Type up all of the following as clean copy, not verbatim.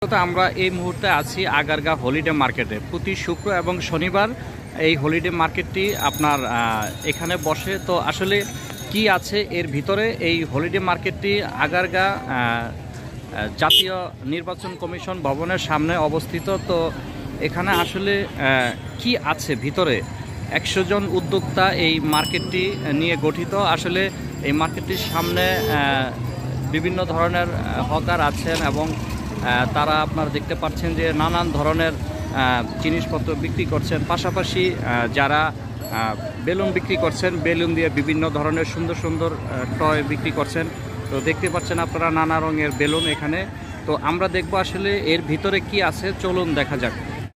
আমরা এই মুহূর্তে আছি আগারগাঁ হলিডে মার্কেটে। প্রতি শুক্র এবং শনিবার এই হলিডে মার্কেটটি আপনার এখানে বসে। তো আসলে কি আছে এর ভিতরে? এই হলিডে মার্কেটটি আগারগাঁ জাতীয় নির্বাচন কমিশন ভবনের সামনে অবস্থিত। তো এখানে আসলে কি আছে ভিতরে? 100 জন উদ্যোক্তা এই মার্কেটটি নিয়ে গঠিত। আসলে এই মার্কেটটির সামনে বিভিন্ন ধরনের হকার আছেন এবং তারা আপনারা দেখতে পাচ্ছেন যে নানান ধরনের জিনিসপত্র বিক্রি করছেন। পাশাপাশি যারা বেলুন বিক্রি করছেন, বেলুন দিয়ে বিভিন্ন ধরনের সুন্দর সুন্দর টয় বিক্রি করছেন। তো দেখতে পাচ্ছেন আপনারা নানা রঙের বেলুন এখানে। তো আমরা দেখব আসলে এর ভিতরে কি আছে, চলুন দেখা যাক।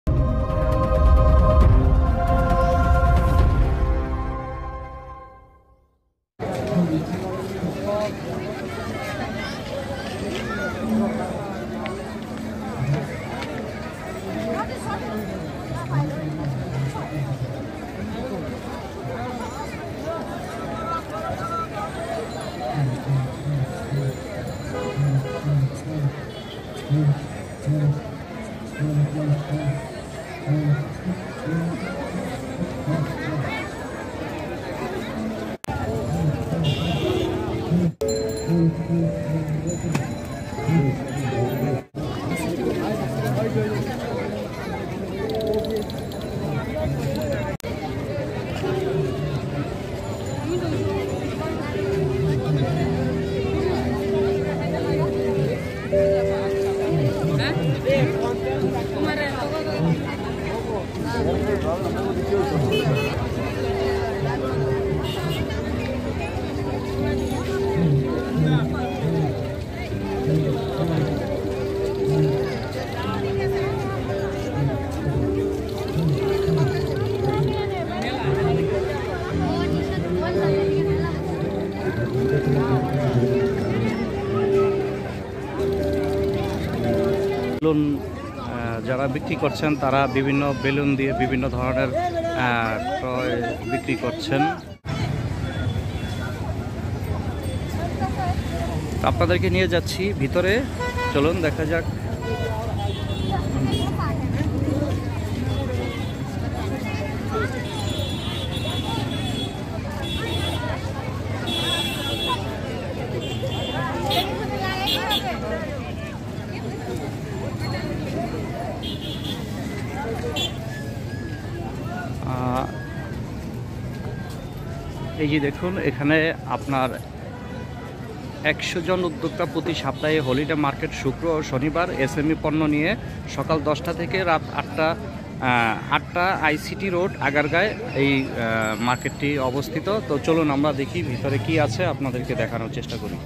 বেলুন যারা বিক্রি করছেন তারা বিভিন্ন বেলুন দিয়ে বিভিন্ন ধরনের টয় বিক্রি করছেন। আপনাদেরকে নিয়ে যাচ্ছি ভিতরে, চলুন দেখা যাক। এই যে দেখুন, এখানে আপনার 100 জন উদ্যোক্তা প্রতি সপ্তাহে হলিডে মার্কেট শুক্র ও শনিবার এসএমই পণ্য নিয়ে সকাল 10টা থেকে রাত 8টা আইসিটি রোড আগারগাঁয় এই মার্কেটটি অবস্থিত। তো চলুন আমরা দেখি ভিতরে কি আছে, আপনাদেরকে দেখানোর চেষ্টা করি।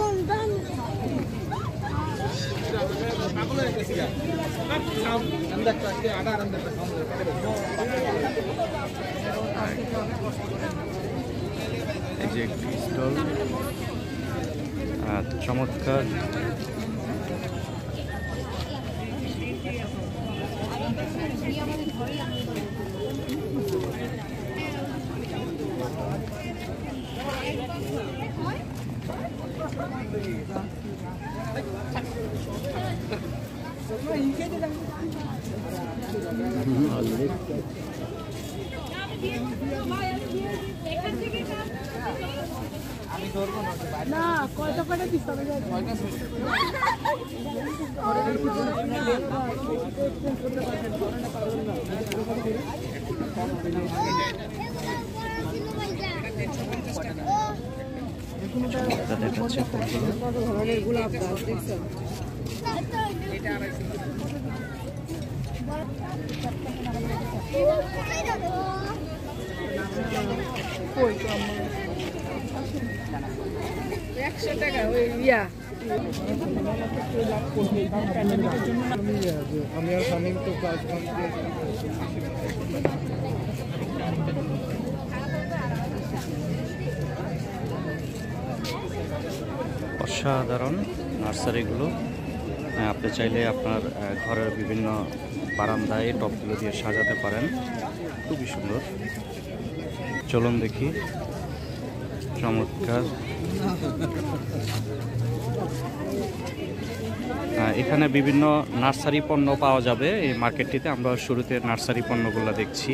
এই যে একটি স্টল, চমৎকার। না কত করে দিতে হবে? গোলাপ গাছ দেখছেন? টাকা ওই ইয়া আমি আর সামনে তো কাজ অসাধারণ নার্সারিগুলো। আপনি চাইলে আপনার ঘরের বিভিন্ন বারান্দায় টবগুলো দিয়ে সাজাতে পারেন, খুবই সুন্দর। চলুন দেখি, চমৎকার। এখানে বিভিন্ন নার্সারি পণ্য পাওয়া যাবে এই মার্কেটটিতে। আমরা শুরুতে নার্সারি পণ্যগুলো দেখছি।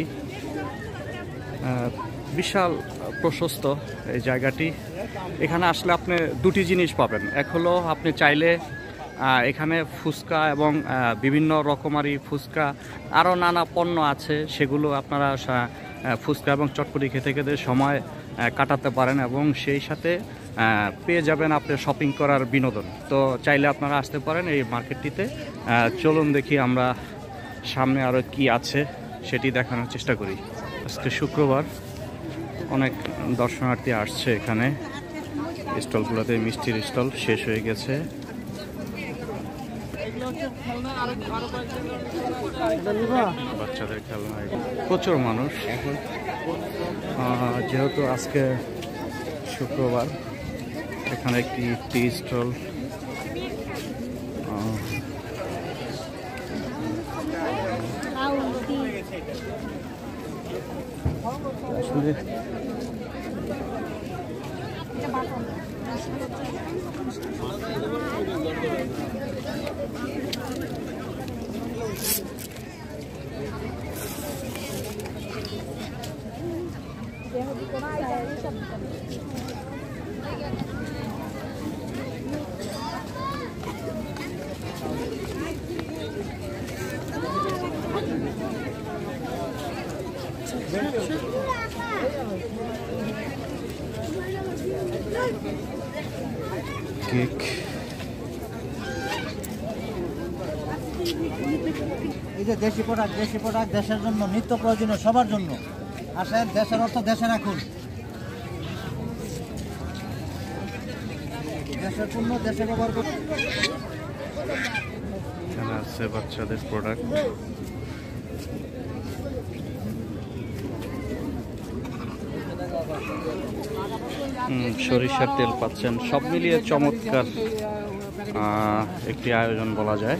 বিশাল প্রশস্ত এই জায়গাটি। এখানে আসলে আপনি দুটি জিনিস পাবেন। এক হলো আপনি চাইলে এখানে ফুচকা এবং বিভিন্ন রকমারি ফুচকা আরও নানা পণ্য আছে, সেগুলো আপনারা ফুচকা এবং চটপটি খেতে খেতে সময় কাটাতে পারেন এবং সেই সাথে পেয়ে যাবেন আপনি শপিং করার বিনোদন। তো চাইলে আপনারা আসতে পারেন এই মার্কেটটিতে। চলুন দেখি আমরা সামনে আরও কি আছে সেটি দেখানোর চেষ্টা করি। আজকে শুক্রবার, অনেক দর্শনার্থী আসছে এখানে। স্টলগুলোতে মিষ্টির স্টল শেষ হয়ে গেছে। বাচ্চাদের খেলনা, প্রচুর মানুষ। যেহেতু আজকে শুক্রবার, এখানে একটি টি স্টল, কেক, এই যে দেশি প্রোডাক্ট দেশের জন্য, নিত্য প্রয়োজনীয় সবার জন্য। আসেন, দেশের অর্থ দেশে রাখুন। দেশের পণ্য দেশে ব্যবহার করুন। এখানে আছে বাচ্চাদের প্রোডাক্ট। সরিষার তেল পাচ্ছেন। সব মিলিয়ে চমৎকার একটি আয়োজন বলা যায়।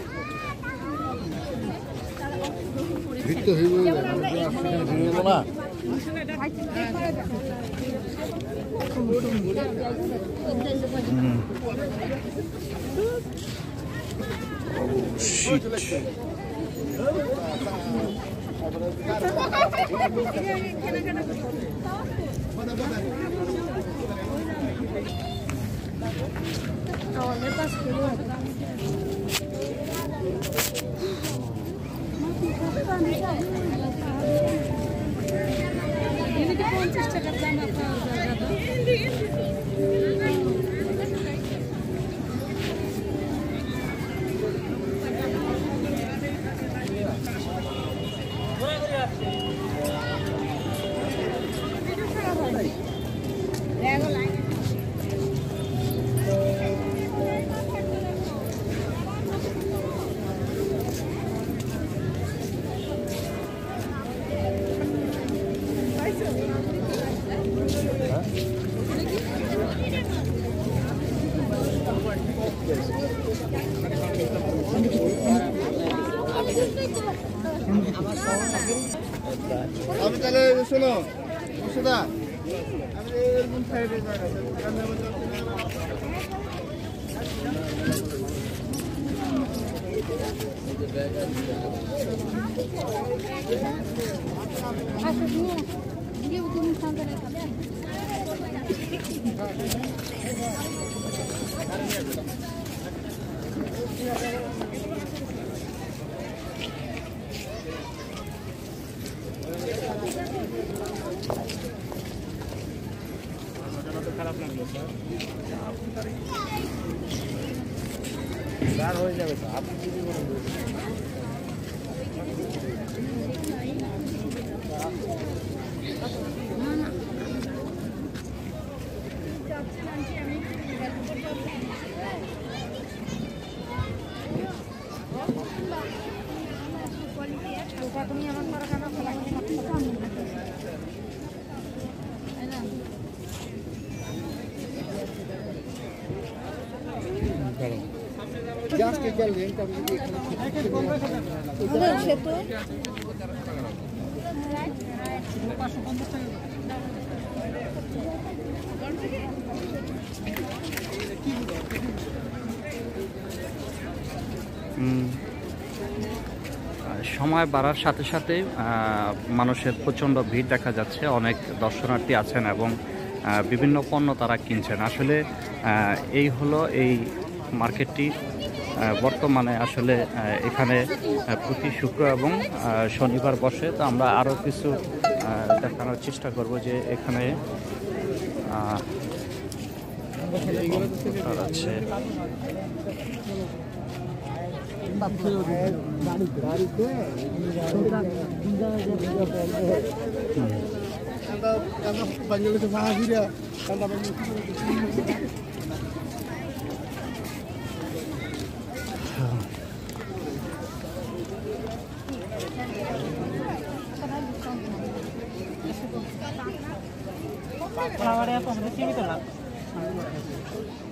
আমি তাহলে শোনো সুদা, খারাপ লাগলো স্যার, হয়ে যাবে তো আপনি যদি বলেন। তুমি আমার পড়াশোনা খোলা আজকে গেলেন সে তো সময় বাড়ার সাথে সাথে মানুষের প্রচণ্ড ভিড় দেখা যাচ্ছে, অনেক দর্শনার্থী আছেন এবং বিভিন্ন পণ্য তারা কিনছেন। আসলে এই হলো এই মার্কেটটি বর্তমানে আসলে এখানে প্রতি শুক্র এবং শনিবার বসে। তো আমরা আরও কিছু দেখানোর চেষ্টা করব যে এখানে আছে বাংলাদেশে ভাড়া খাবারে এত সীমিত না।